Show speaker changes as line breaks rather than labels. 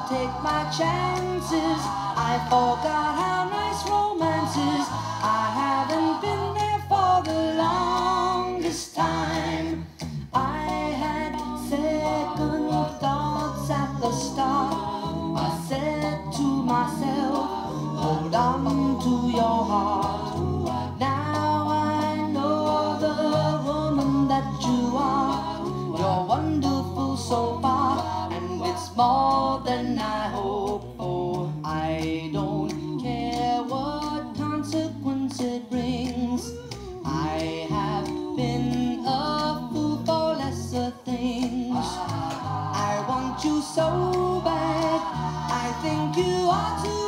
take my chances. I forgot how nice romance is. I haven't been there for the longest time. I had second thoughts at the start. I said to myself, hold on to your heart. Now I know the woman that you are. You're wonderful so far, and it's more than I hope for. I don't care what consequence it brings. I have been a fool for lesser things. I want you so bad, I think you ought to